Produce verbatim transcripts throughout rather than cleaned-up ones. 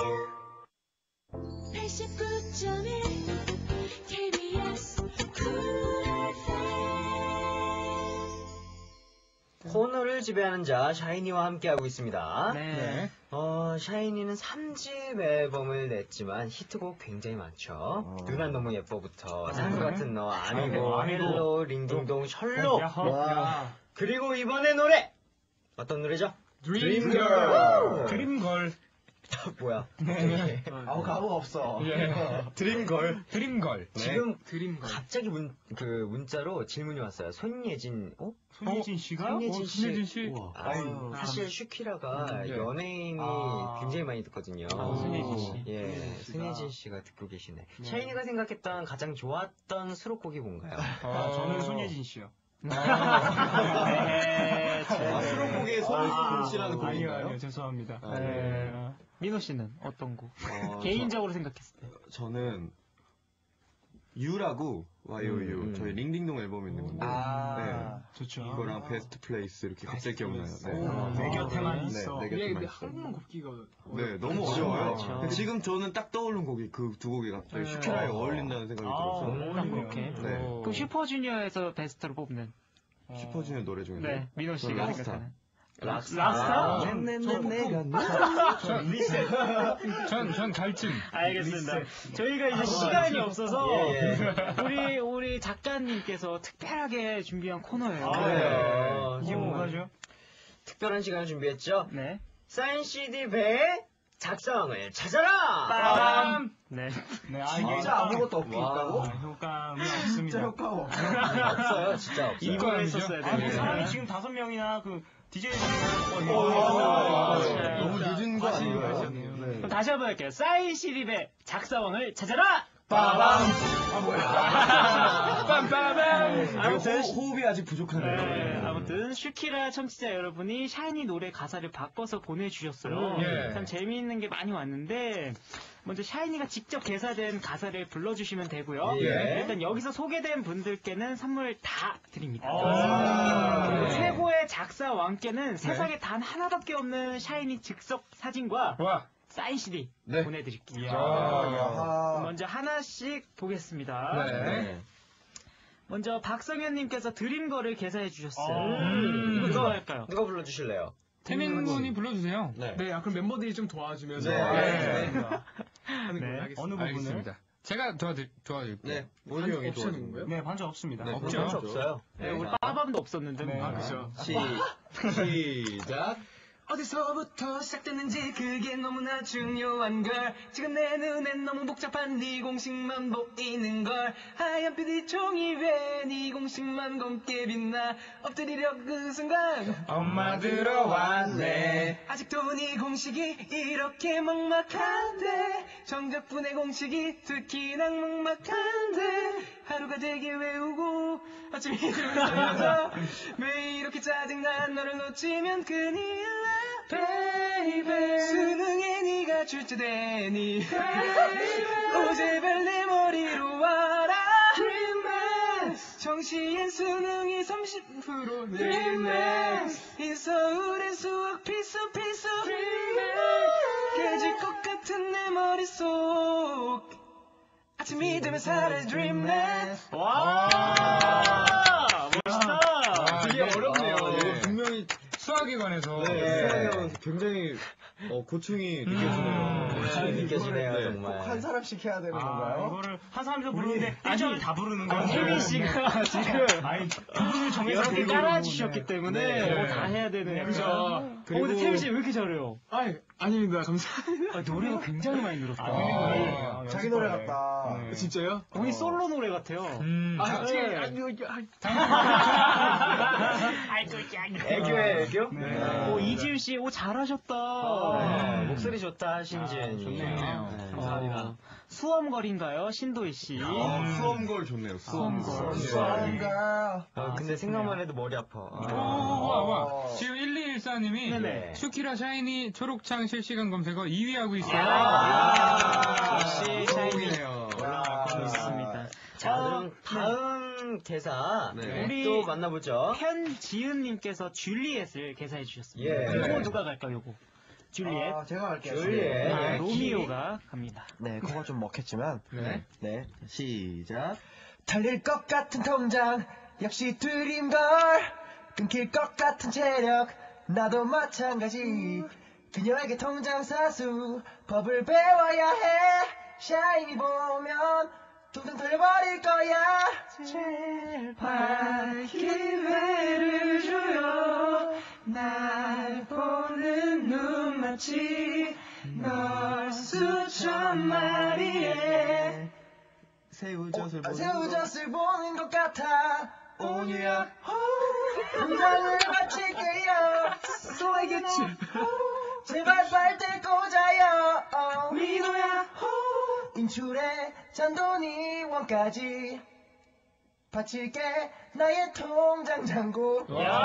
팔십구 점 일 케이비에스 코너를 지배하는 자 샤이니와 함께하고 있습니다. 네. 네. 어, 샤이니는 삼 집 앨범을 냈지만 히트곡 굉장히 많죠. 어. 누난 너무 예뻐부터 산수 같은 너, 아니고, 아니고, 헬로, 링딩동, 셜록. 와. 그리고 이번에 노래 어떤 노래죠? 드림걸. 드림걸. 뭐야? 네. 아무 가무 없어. 예. 드림걸. 드림걸. 지금 드림걸. 갑자기 문, 그 문자로 질문이 왔어요. 손예진, 어? 손예진 씨가? 손예진 씨. 손예진 씨. 아유, 사실 슈키라가 네. 연예인이 아. 굉장히 많이 듣거든요. 아, 손예진 씨. 예, 손예진 씨가. 손예진 씨가 듣고 계시네. 네. 샤이니가 생각했던 가장 좋았던 수록곡이 뭔가요? 아, 저는 손예진 씨요. 네, 아, 수록곡에 손예진 씨라는 곡인가요? 아니요, 아니요, 죄송합니다. 아, 네. 네. 민호 씨는 어떤 곡? 어, 개인적으로 생각했을 때. 저, 저는 유라고 와이오유 음, 음. 저희 링딩동 앨범에 있는 건데 아, 좋죠. 이거랑 베스트 플레이스 이렇게 갑자기 기억나요. 오, 내 곁에만 있어. 네, 내 이게 곁에만 근데 있어. 한국만 굽기가 네, 너무 그렇죠. 어려워요. 그렇죠. 근데 지금 저는 딱 떠오른 곡이 그 두 곡이 갑자기 네. 슈키라에 어. 어울린다는 생각이 아, 들어서 어울리네요. 그렇게. 네. 그럼 슈퍼주니어에서 베스트로 뽑는. 슈퍼주니어 노래 중에서 네, 민호 씨가 저는 락스타. 생각하는. 락스타. 락스타? 전, 전 갈증. 알겠습니다. 저희가 이제 아, 시간이 없어서, 예, 예. 우리, 우리 작가님께서 특별하게 준비한 코너예요. 아, 그래요. 이게 뭐가죠? 특별한 시간을 준비했죠? 네. 사인 씨디 배의 작성을 찾아라! 빠밤! 네. 네, 아, 진짜 아무것도 없게 와. 있다고? 효과음이 없습니다. 효과음. 없어요, 진짜 없어요. 이거 했었어야 아니, 되는데. 사람이 지금 다섯 명이나 그, 디제이 아, 네. 너무 늦은 거 아닌가요? 네. 그럼 다시 한번 할게요. 사인 시립의 작사원을 찾아라! 빠밤! 아, 뭐야. 빰빠밤! 아무튼, 호, 호흡이 아직 부족하네요. 네, 아무튼 슈키라 청취자 여러분이 샤이니 노래 가사를 바꿔서 보내주셨어요. 예. 참 재미있는 게 많이 왔는데 먼저 샤이니가 직접 개사된 가사를 불러주시면 되고요. 예. 일단 여기서 소개된 분들께는 선물 다 드립니다. 아. 그리고 최고의 작사 왕께는 세상에 단 하나밖에 없는 샤이니 즉석 사진과 와. 사인 씨디 네. 보내드릴게요. 아, 먼저 하나씩 보겠습니다. 네. 먼저 박성현님께서 드림걸을 개사해 주셨어요. 음. 이거 누가 할까요? 누가 불러주실래요? 태민 군이 불러주세요. 네. 네, 아, 그럼 멤버들이 좀 도와주면서 네. 하는 네. 걸로 하겠습니다. 어느 부분을? 제가 도와드, 도와드릴게요. 네. 원희 형이 옵션인 도와주는 거예요? 네, 반주 없습니다. 네, 없죠? 반주 없어요. 네, 우리 빠밤도 없었는데. 네. 뭐. 아, 그죠. 시, 시작. 어디서부터 시작됐는지 그게 너무나 중요한 걸. 지금 내 눈엔 너무 복잡한 네 공식만 보이는 걸. 하얀 피디 종이 위에 네 공식만 검게 빛나. 엎드리려 그 순간 엄마 들어왔네. 아직도 네 공식이 이렇게 먹막한데. 정적분의 공식이 특히 난 먹막한데. 하루가 되게 외우고 아침이 들면서 매일 이렇게 짜증난 너를 놓치면 큰일 나. Baby 수능에 네가 출제되니 오 제발 내 머리로 와라. Dreamman 정시엔 수능이 삼십 퍼센트 Dreamman 이 서울의 수학 필수 필수 Dreamman 깨질 것 같은 내 머릿속 아침이 되면 사라져 Dreamman. 와! 멋있다! 되게 네. 어렵네요. 아, 네. 분명히 수학에 관해서. 네, 수학은 굉장히 어, 고충이 느껴지네요. 고충이 느껴지네요, 네. 정말. 한 사람씩 해야 되는 아, 건가요? 이거를 한 사람에서 부르는데 일 절을 다 부르는 거예요. 태민 씨가 지금 아니, 부분을 정해서 여러 개 부르는 깔아주셨기 거네. 때문에 네. 뭐다 해야 되는 약간. 그죠. 어, 그리고- 근데 태민 씨 왜 이렇게 잘해요? 아이, 아닙니다. 감사합니다. 아, 노래가 굉장히 많이 늘었다. 아, 자기 노래 같다. 네. 진짜요? 거의 솔로 노래 같아요. 음. 아, 네. 네. 아니, 아이고, 짱. 애교에 애교? 네. 오, 이지윤 씨, 오, 잘하셨다. 아, 목소리 좋다, 신지은이. 좋네요. 네. 감사합니다. 수험걸인가요? 신도희 씨. 아, 수험걸 좋네요. 수험걸. 수험걸. 아, 근데 생각만 해도 머리 아파. 오, 아. 와, 와. 지금 일이일사님이 네네. 슈키라 샤이니 초록창 실시간 검색어 이 위 하고 있어요. 아, 역시 샤이니 네요. 올라가고 있습니다. 자, 그럼 다음 개사 네. 우리- 또 만나보죠. 현지은님께서 줄리엣을 개사해 주셨습니다. 예. 이거 누가 갈까요, 요거? 줄리엣. 아, 제가 할게요. 줄리엣. 아, 네, 로미오가 갑니다. 네, 그거 좀 먹혔지만. 네. 네, 시작. 달릴 것 같은 통장, 역시 드림걸. 끊길 것 같은 체력, 나도 마찬가지. 그녀에게 통장 사수, 법을 배워야 해. 샤이니 보면, 통장 돌려버릴 거야. 제발 기회를 줘요. 날 보는 눈맞이, 널 수천 마리에. 새우젓을 보는, 새우젓을 보는 것 같아. 오늘야 통장을 마칠게요. 소에게치 제발 빨대 꽂아요. 민호야 인출에 잔돈이 원까지 바칠게 나의 통장 잔고.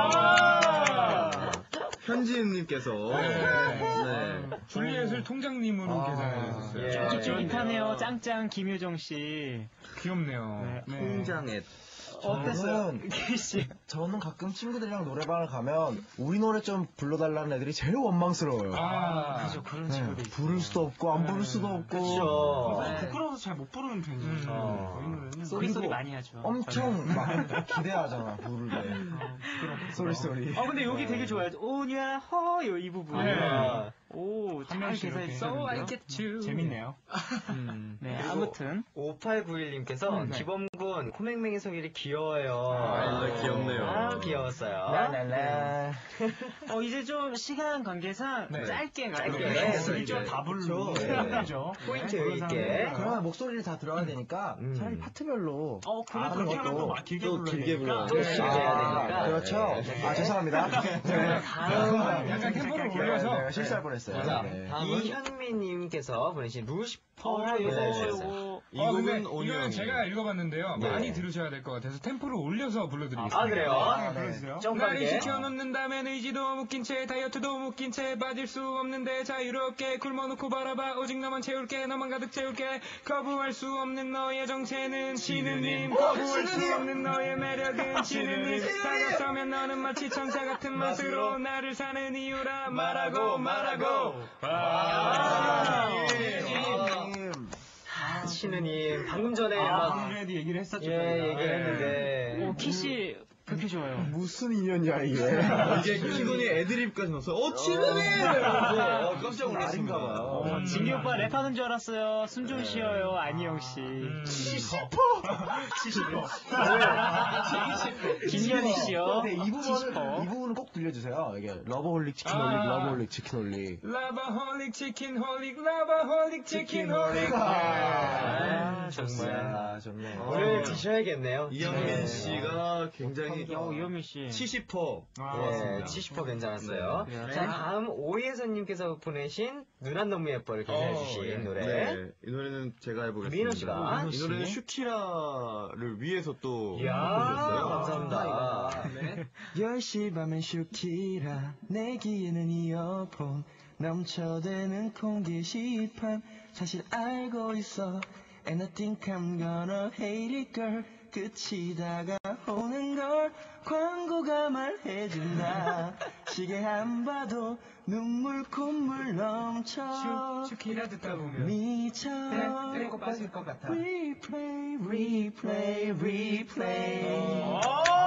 현지님께서 네. 줄리엣을 통장님으로 계산해 주셨어요. 예. 쫄깃하네요. 짱짱 김효정 씨. 귀엽네요. 네. 통장에 어땠어요? 케이씨. 저는 가끔 친구들이랑 노래방을 가면 우리 노래 좀 불러달라는 애들이 제일 원망스러워요. 아, 그죠, 그런 네, 친구들 있어요. 부를 수도 없고 안 부를 수도 없고. 그쵸. 네. 부끄러워서 잘 못 부르는 편이에요. 음. 어. 저희 노래는. 소리 소리 많이 하죠. 엄청 막 기대하잖아 부를 때. 소리 소리. 어, 근데 여기 되게 좋아요. 오냐, 허요, 이 부분. 네. 오, 잘 명씩 이렇게 계산했어. 해주는데요. I get you. 재밌네요. 음. 네, 그리고 아무튼. 오팔구일님께서 네. 기범군 코맹맹이 소리를 귀여워요. 아, 귀엽네요. 아, 귀여웠어요. 라라라. 어, 이제 좀 시간 관계상 네. 짧게 짧게 가요. 해서 일절 이제 다 부르고. 네. 그죠? 포인트 그런 있게. 사람들은 그러면 목소리를 다 들어야 되니까 음. 차라리 파트별로. 어, 그래, 아, 그렇게 하면 또 것도 막 길게 또 불러야 길게 되니까. 불러야 또 돼. 길게 아, 해야 되니까. 그렇죠. 아 죄송합니다. 네. 다음. 약간 템포를 네, 올려서. 네, 실수할 뻔했어요. 자, 네. 다음은 이현미님께서 보내신 루시퍼를 요거, 보내주셨어요. 요거. 이 어, 근데 곡은 오뉴 이거는 형이. 제가 읽어봤는데요. 네. 많이 들으셔야 될 것 같아서 템포를 올려서 불러드리겠습니다. 아, 그래요? 아, 그러세요? 좀 나를 빠르게. 시켜놓는 다음엔 의지도 묶인 채 다이어트도 묶인 채 빠질 수 없는데 자유롭게 굶어놓고 바라봐 오직 너만 채울게 너만 가득 채울게 거부할 수 없는 너의 정체는 지느님 거부할 수 없는 너의 매력은 지느님 다가서면 너는 마치 천사 같은 맛으로 나를 사는 이유라 말하고 말하고 아, 아, 신우님, 방금 전에 아, 막, 방금 전에도 얘기를 했었죠. 예, 저희가. 얘기를 했는데. 오, 키씨, 그렇게 좋아요. 무슨 인연이야 이게. 이게 기분이 애드립까지 넣었어요. 어, 치느님! 이러면서 어, 깜짝 놀랐습니다. 아닌가 봐요. 어, 진기 오빠 랩하는 줄 알았어요. 숨 좀 쉬어요, 안희영 씨. 김연희 씨요. 네, 이 부분은 칠십퍼. 이 부분은 꼭 들려주세요. 이게 러버홀릭 치킨 아. 홀릭, 러버홀릭 치킨 홀릭. 라바홀릭 치킨 홀릭 라바홀릭 치킨 홀릭 아, 정말 정말. 아, 좋네. 오늘 드셔야겠네요. 이현민 씨가 굉장히 어, 이현미 씨. 칠십 퍼센트. 네, 칠십 퍼센트 괜찮았어요. 네. 자, 다음 오이혜선님께서 보내신 누난 너무 예뻐를 계산해주신 예. 노래. 네, 이 노래는 제가 해보겠습니다. 민호 씨가. 이 노래는 슈키라를 위해서 또 이야, 해주셨어요. 감사합니다. 열 시 밤엔 슈키라 내 귀에는 이어폰 넘쳐대는 공기시판 사실 알고 있어 And I think I'm gonna hate it girl 끝이 다가오는 걸 광고가 말해준다 시계 안 봐도 눈물 콧물 넘쳐 슈키라 듣다 보면. 미쳐 때리고 빠질 것 같아. Replay replay replay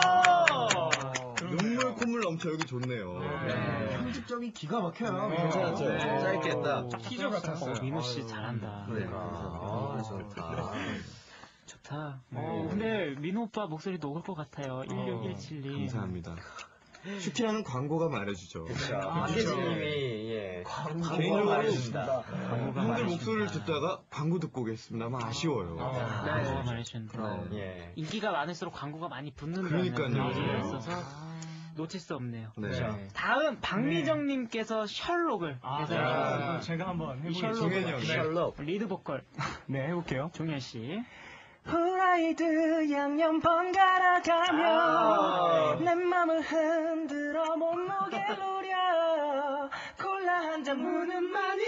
눈물 콧물 넘쳐 여기 좋네요. 네. 편집점이 기가 막혀요. 괜찮았죠? 네. 짧게 했다. 티저 같았어요. 어, 민호 씨 잘한다. 네. 아, 좋다. 좋다. 어, 근데 민호 오빠 목소리 녹을 것 같아요. 일육일칠님. 감사합니다. 슈키라는 광고가 말해주죠. 그렇죠. 박혜진님이, 예. 개인적으로 말해준다. 형들 목소리를 듣다가 광고 듣고 오겠습니다. 아마 아쉬워요. 광고가 말해준다. 예. 인기가 많을수록 광고가 많이 붙는다는 그러니까요. 얘기가 있어서 놓칠 수 없네요. 네. 네. 다음 박미정님께서 셜록을 아, 계산해주셨습니다. 네. 제가 한번 이 해보겠습니다. 종현이 형. 셜록. 리드 보컬 네, 해볼게요. 종현 씨. 후라이드 양념 번갈아 가며 아. 내 맘을 흔들어 몸무게를 노려 콜라 한 잔 무는 많이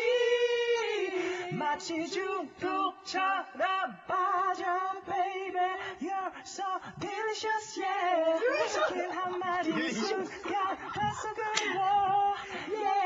마치 중독처럼 빠져 baby you're so delicious yeah 치킨 한 마리 순간 뱃속으로 yeah